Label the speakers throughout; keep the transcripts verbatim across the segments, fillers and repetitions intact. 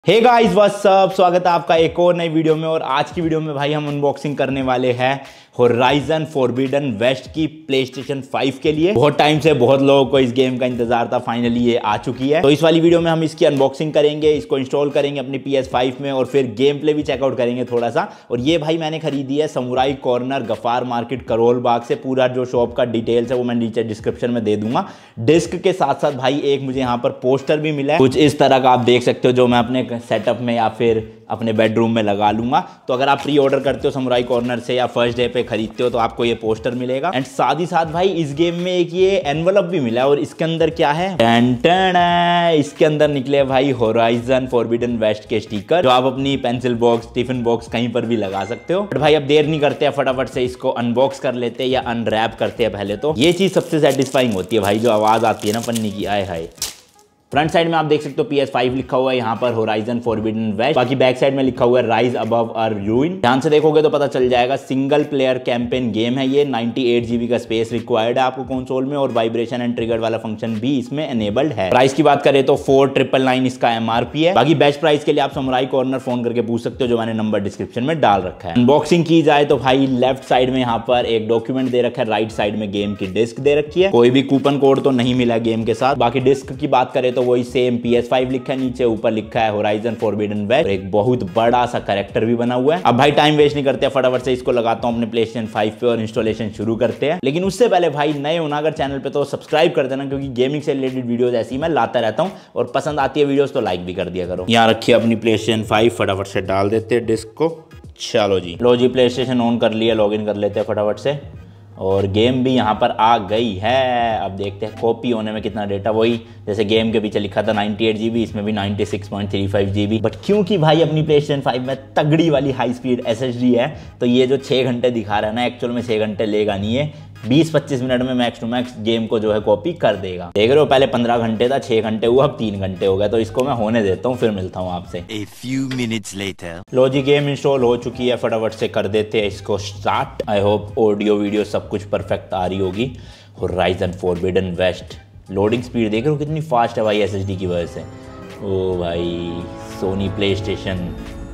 Speaker 1: Hey guys what's up, स्वागत है आपका एक और नई वीडियो में। और आज की वीडियो में भाई हम अनबॉक्सिंग करने वाले हैं होराइजन फॉरबिडन वेस्ट की प्लेस्टेशन फाइव के लिए। बहुत टाइम से बहुत लोगों को इस गेम का इंतजार था, फाइनली ये आ चुकी है। तो इस वाली वीडियो में हम इसकी अनबॉक्सिंग करेंगे, इसको इंस्टॉल करेंगे अपनी पी एस फाइव में और फिर गेम प्ले भी चेकआउट करेंगे थोड़ा सा। और ये भाई मैंने खरीदी है Samurai Corner Ghaffar market Karol Bagh से। पूरा जो शॉप का डिटेल्स है वो मैं नीचे डिस्क्रिप्शन में दे दूंगा। डिस्क के साथ साथ भाई एक मुझे यहाँ पर पोस्टर भी मिला है कुछ इस तरह का, आप देख सकते हो, जो मैं अपने सेटअप में या फिर अपने बेडरूम में लगा लूंगा। तो अगर आप प्री ऑर्डर करते हो समुराई कॉर्नर से या फर्स्ट डे पे खरीदते हो तो आपको ये पोस्टर मिलेगा। एंड साथ ही साथ भाई इस गेम में एक ये एनवलप भी मिला है। और इसके अंदर क्या है, टन टन है, इसके अंदर निकले भाई होराइजन फॉरबिडन वेस्ट के स्टिकर, जो आप अपनी पेंसिल बॉक्स, टिफिन बॉक्स कहीं पर भी लगा सकते हो। बट भाई अब देर नहीं करते हैं, फटाफट से इसको अनबॉक्स कर लेते हैं या अनरैप करते हैं। पहले तो ये चीज सबसे सेटिस्फाइंग होती है भाई, जो आवाज आती है ना पन्नी की, आए हाय। फ्रंट साइड में आप देख सकते हो पी एस फाइव लिखा हुआ है यहाँ पर, होराइजन फॉरबिडन वेस्ट। बाकी बैक साइड में लिखा हुआ है राइज अबव अर रूइन। ध्यान से देखोगे तो पता चल जाएगा सिंगल प्लेयर कैंपेन गेम है ये। अट्ठानवे जीबी का स्पेस रिक्वायर्ड है आपको कंसोल में और वाइब्रेशन एंड ट्रिगर वाला फंक्शन भी इसमें एनेबल्ड है। प्राइस की बात करें तो फोर ट्रिपल नाइन इसका एमआरपी है। बाकी बेस्ट प्राइस के लिए आप समुराई कॉर्नर फोन करके पूछ सकते हो, जो मैंने नंबर डिस्क्रिप्शन में डाल रखा है। अनबॉक्सिंग की जाए तो भाई लेफ्ट साइड में यहाँ पर एक डॉक्यूमेंट दे रखा है, राइट साइड में गेम की डिस्क दे रखी है। कोई भी कूपन कोड तो नहीं मिला गेम के साथ। बाकी डिस्क की बात करें तो वही सेम पी एस फाइव लिखा है नीचे, ऊपर लिखा है होराइजन फॉरबिडन वेस्ट। एक बहुत बड़ा सा कैरेक्टर भी बना हुआ है। अब भाई टाइम वेस्ट नहीं करते, फटाफट से इसको लगाता हूं अपने प्लेस्टेशन फाइव पे और इंस्टॉलेशन शुरू करते हैं। लेकिन उससे पहले भाई नए हो ना अगर चैनल पे तो सब्सक्राइब कर देना, क्योंकि गेमिंग से रिलेटेड वीडियोस ऐसी मैं लाता रहता हूं। और पसंद आती है वीडियोस तो लाइक भी कर दिया करो। यहाँ रखिए अपनी प्लेस्टेशन फाइव, फटाफट से डाल देते हैं डिस्क को। चलो जी, लो जी प्लेस्टेशन ऑन कर लिया, लॉग इन कर लेते हैं फटाफट से। और गेम भी यहाँ पर आ गई है। अब देखते हैं कॉपी होने में कितना डेटा, वही जैसे गेम के पीछे लिखा था अट्ठानवे जीबी, इसमें भी छियानवे पॉइंट तीन पाँच जीबी। बट क्योंकि भाई अपनी प्लेस्टेशन फाइव में तगड़ी वाली high speed S S D है, तो ये जो छः घंटे दिखा रहा है ना, एक्चुअल में छः घंटे लेगा नहीं है। बीस पच्चीस मिनट में मैक्स टू मैक्स गेम को जो है कॉपी कर देगा। देख रहे हो, पहले पंद्रह घंटे था, छः घंटे हुआ, अब तीन घंटे हो गए। तो इसको मैं होने देता हूँ, फिर मिलता हूँ आपसे।
Speaker 2: A few minutes later.
Speaker 1: लो जी, गेम इंस्टॉल हो चुकी है, फटाफट से कर देते हैं इसको start. I hope audio video सब कुछ परफेक्ट आ रही होगी। Horizon Forbidden West, loading speed देख रहे हो कितनी फास्ट है भाई एस एस डी की वजह से। ओ भाई, सोनी प्ले स्टेशन,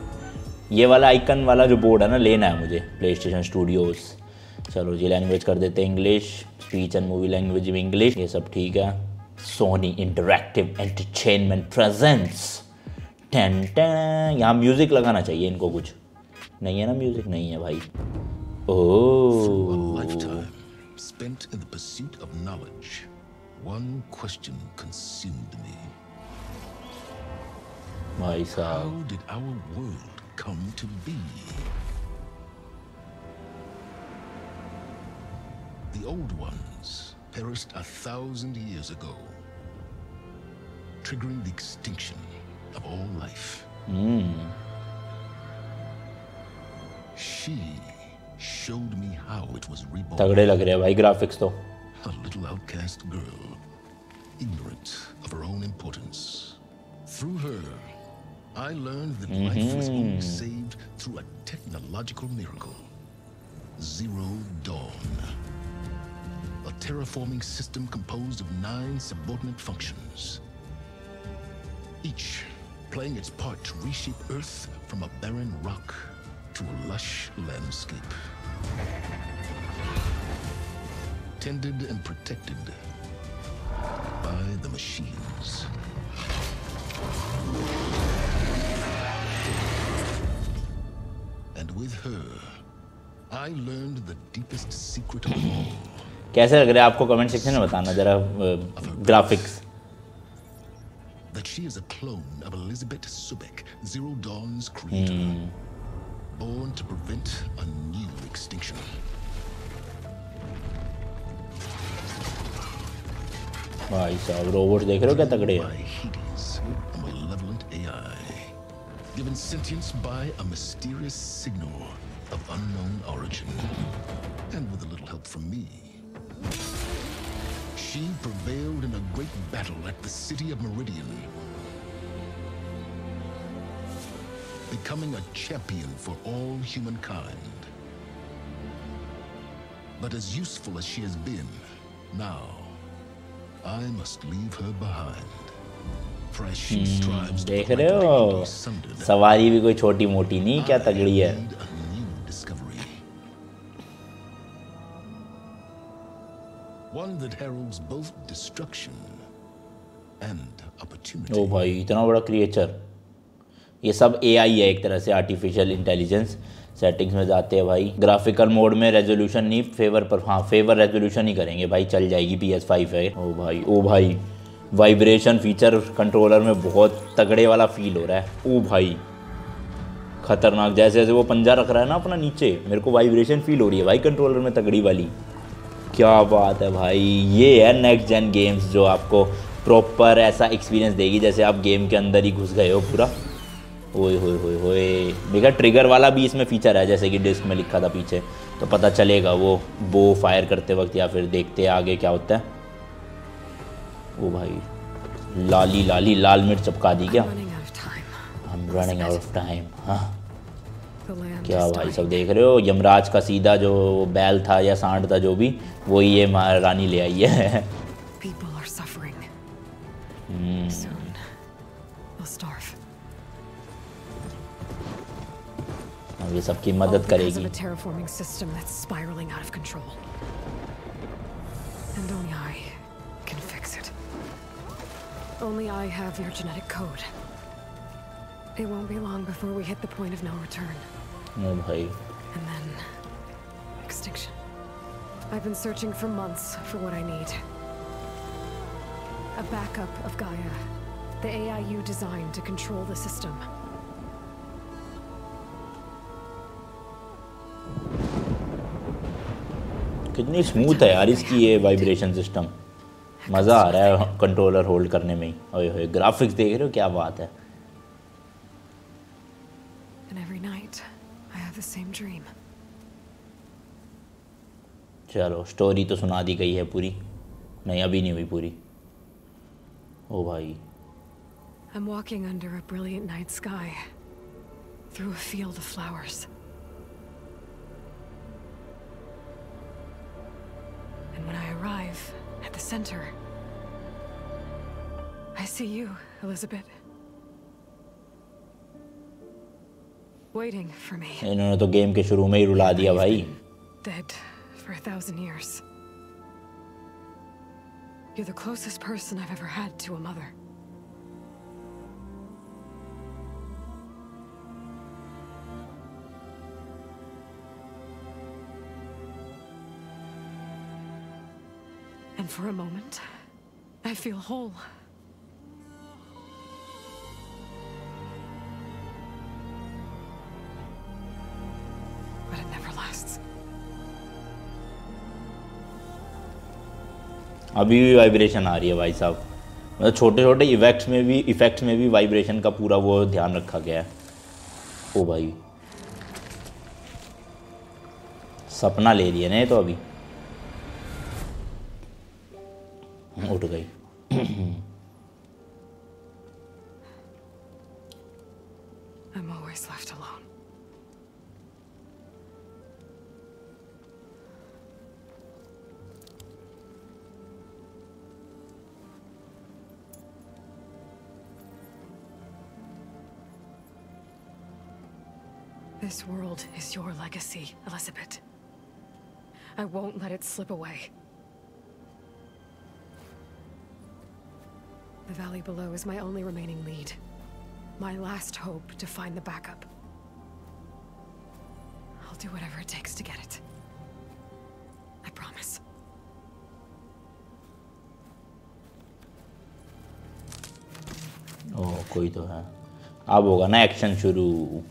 Speaker 1: ये वाला आइकन वाला जो बोर्ड है ना लेना है मुझे, प्ले स्टेशन स्टूडियोज। चलो जी, लैंग्वेज कर देते हैं English, speech and movie language भी इंग्लिश, ये सब ठीक है। Sony Interactive Entertainment presents, ten ten. यहाँ म्यूजिक लगाना चाहिए इनको, कुछ नहीं है ना म्यूजिक, नहीं है भाई। ओह,
Speaker 3: spent in the pursuit of knowledge, one question consumed me.
Speaker 1: भाई साहब,
Speaker 3: How did our world come to be? The old ones perished a thousand years ago, triggering the extinction of all life.
Speaker 1: hmm.
Speaker 3: She showed me how it was reborn.
Speaker 1: तगड़े लग रहे हैं भाई graphics तो।
Speaker 3: A little outcast girl, ignorant of her own importance. Through her, I learned that
Speaker 1: Mm-hmm.
Speaker 3: life was only saved through a technological miracle. Zero Dawn. A terraforming system composed of nine subordinate functions, each playing its part to reshape Earth from a barren rock to a lush landscape. Tended and protected by the machines. And with her, I learned the deepest secret of all.
Speaker 1: कैसे लग रहा है आपको, comment section में बताना जरा graphics.
Speaker 3: That she is a clone of Elizabeth Subek, Zero Dawn's creator, born to prevent a new extinction.
Speaker 1: भाई साहब, रोबोट देख रहे हो क्या तगड़े
Speaker 3: By
Speaker 1: हैं।
Speaker 3: Hades, a malevolent A I, given sentience by a mysterious signal of unknown origin, and with a little help from me. She prevailed in a great battle at the city of Meridian, becoming a champion for all humankind. But as useful as she has been, now I must leave her behind price she strives to
Speaker 1: देख
Speaker 3: put
Speaker 1: रहे
Speaker 3: like
Speaker 1: हो,
Speaker 3: lightning sundered.
Speaker 1: सवारी भी कोई छोटी मोटी नहीं, क्या तगड़ी है।
Speaker 3: Need a new discovery. One that heralds both destruction and opportunity.
Speaker 1: ओ भाई इतना बड़ा क्रिएचर, ये सब एआई है एक तरह से, आर्टिफिशियल इंटेलिजेंस। सेटिंग्स में जाते हैं भाई, ग्राफिकल मोड में रेजोल्यूशन नहीं, फेवर पर, हाँ फेवर रेजोल्यूशन ही करेंगे भाई, चल जाएगी, पी एस फाइव है। ओ भाई ओ भाई वाइब्रेशन फीचर कंट्रोलर में बहुत तगड़े वाला फील हो रहा है। ओ भाई खतरनाक, जैसे जैसे वो पंजा रख रहा है ना अपना नीचे, मेरे को वाइब्रेशन फील हो रही है भाई कंट्रोलर में, तगड़ी वाली। क्या बात है भाई, ये है नेक्स्ट जेन गेम्स जो आपको प्रॉपर ऐसा एक्सपीरियंस देगी जैसे आप गेम के अंदर ही घुस गए हो पूरा। ओए होए होए होए, देखा ट्रिगर वाला भी इसमें फीचर है, जैसे कि डिस्क में लिखा था पीछे, तो पता चलेगा वो बो फायर करते वक्त या फिर देखते आगे क्या होता है। ओ भाई लाली लाली लाल मिर्च चपका दी क्या, I am running out of time. हाँ क्या भाई सब देख रहे हो, यमराज का सीधा जो बैल था या सांड था जो भी, वो ये महारानी ले आई है। ये सबकी मदद करेगी।
Speaker 4: Only I have your genetic code. It won't be long before we hit the point of no return.
Speaker 1: Oh bhai.
Speaker 4: And then extinction. I've been searching for months for what I need. A backup of Gaia, the A I you designed to control the system.
Speaker 1: कितनी smooth है यार इसकी ये vibration system, मज़ा आ रहा है controller hold करने में ही। ओए होए ग्राफिक्स देख रहे हो, क्या बात है।
Speaker 4: And every night I have the same dream.
Speaker 1: चलो स्टोरी तो सुना दी गई है पूरी, नहीं अभी नहीं हुई पूरी। ओ भाई
Speaker 4: I'm walking under a brilliant night sky through a field of flowers. And when I arrive at the center, I see you, Elizabeth. Waiting for me.
Speaker 1: इन्होंने तो गेम के शुरू में ही रुला दिया भाई।
Speaker 4: Dead for a thousand years. You're the closest person I've ever had to a mother. And for a moment, I feel whole. But it never lasts.
Speaker 1: अभी भी वाइब्रेशन आ रही है भाई साहब, मतलब छोटे छोटे इफेक्ट्स में भी इफेक्ट्स में भी वाइब्रेशन का पूरा वो ध्यान रखा गया है। ओ भाई सपना ले रही है ना ये तो, अभी उठ गई।
Speaker 4: I'm always left alone. This world is your legacy, Elizabeth. I won't let it slip away. The valley below is my only remaining lead. My last hope to find the backup. I'll do whatever it takes to get it. I promise.
Speaker 1: ओह कोई तो है, अब होगा ना action शुरू।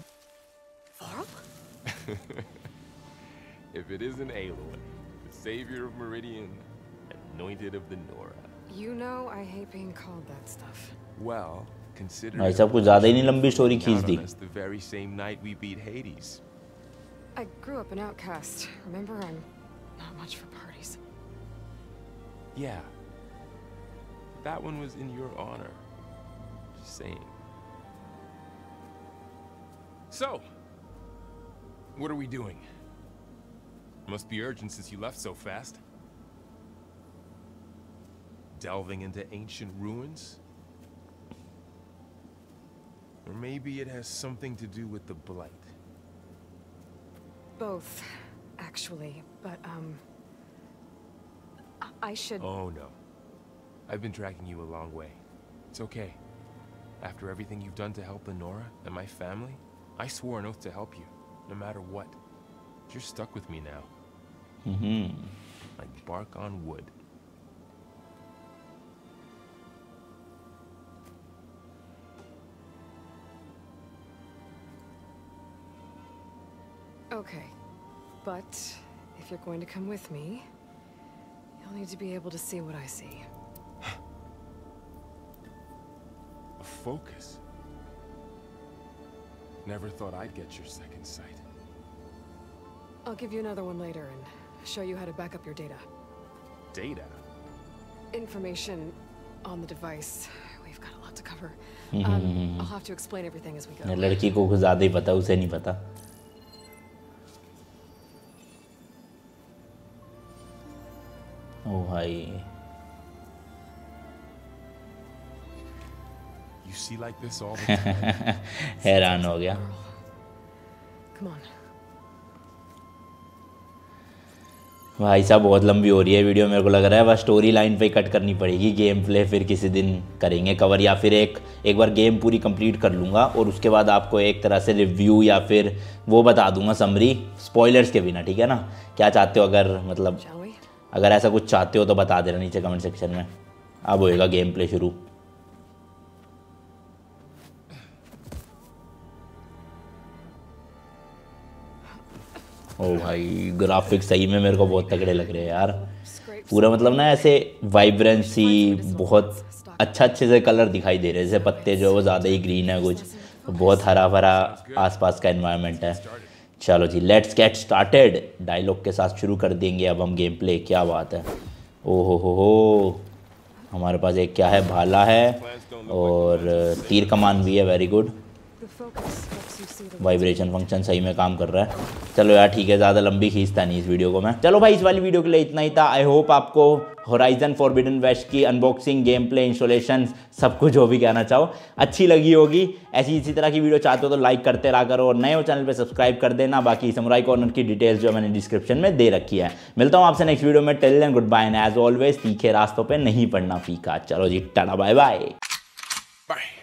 Speaker 5: If it isn't Aloy, the savior of Meridian, anointed of the Nora.
Speaker 4: You know I hate being called that stuff.
Speaker 5: Well, consider
Speaker 1: भाई साहब कुछ ज़्यादा ही नहीं लंबी स्टोरी खींच दी।
Speaker 5: the very same night we beat Hades.
Speaker 4: I grew up an outcast. Remember, I'm not much for parties.
Speaker 5: Yeah. That one was in your honor. Just saying. So, what are we doing? Must be urgent since you left so fast. Delving into ancient ruins? Or maybe it has something to do with the Blight.
Speaker 4: Both, actually. But, um... I, I should...
Speaker 5: Oh, no. I've been dragging you a long way. It's okay. After everything you've done to help Lenora and my family, I swore an oath to help you, no matter what. You're stuck with me now.
Speaker 1: Mm-hmm.
Speaker 5: Like bark on wood.
Speaker 4: Okay. But, if you're going to come with me, you'll need to be able to see what I see.
Speaker 5: A focus? Never thought I'd get your second sight.
Speaker 4: I'll give you another one later and show you how to back up your data.
Speaker 5: Data?
Speaker 4: Information on the device. We've got a lot to cover. Um, I'll have to explain everything as we go.
Speaker 1: लड़की को कुछ ज़्यादा ही पता, उसे नहीं पता. ओ भाई.
Speaker 5: You see like this all the time?
Speaker 1: हैरान हो गया.
Speaker 4: Come on.
Speaker 1: भाई साहब बहुत लंबी हो रही है वीडियो, मेरे को लग रहा है बस स्टोरी लाइन पे ही कट करनी पड़ेगी. गेम प्ले फिर किसी दिन करेंगे कवर, या फिर एक एक बार गेम पूरी कंप्लीट कर लूँगा और उसके बाद आपको एक तरह से रिव्यू या फिर वो बता दूंगा समरी, स्पॉयलर्स के बिना. ठीक है ना? क्या चाहते हो? अगर मतलब अगर ऐसा कुछ चाहते हो तो बता देना नीचे कमेंट सेक्शन में. अब होएगा गेम प्ले शुरू. ओ भाई ग्राफिक्स सही में मेरे को बहुत तगड़े लग रहे हैं यार. पूरा मतलब ना ऐसे वाइब्रेंसी, बहुत अच्छा अच्छे से कलर दिखाई दे रहे हैं. जैसे पत्ते जो है वो ज़्यादा ही ग्रीन है, कुछ बहुत हरा भरा आसपास का एनवायरनमेंट है. चलो जी लेट्स गेट स्टार्टेड. डायलॉग के साथ शुरू कर देंगे अब हम गेम प्ले. क्या बात है. ओ हो हो हो हमारे पास एक क्या है, भाला है और तीर कमान भी है. Very good. वाइब्रेशन फंक्शन सही में काम कर रहा है. चलो यार ठीक है, ज़्यादा लंबी खींचता नहीं इस वीडियो को मैं. चलो भाई इस वाली वीडियो के लिए इतना ही था. आई होप आपको होराइजन फॉरबिडन वेस्ट की अनबॉक्सिंग, गेम प्ले, इंस्टॉलेशन, सब कुछ जो भी कहना चाहो अच्छी लगी होगी. ऐसी इसी तरह की वीडियो चाहते हो तो लाइक करते रहा करो और नए हो चैनल पे सब्सक्राइब कर देना. बाकी समुराई कॉर्नर की डिटेल्स जो मैंने डिस्क्रिप्शन में दे रखी है. मिलता हूँ आपसे नेक्स्ट वीडियो में. Till then goodbye and as always तीखे रास्तों पर नहीं पड़ना फीका. चलो जी टाटा बाय बाय.
Speaker 5: Bye.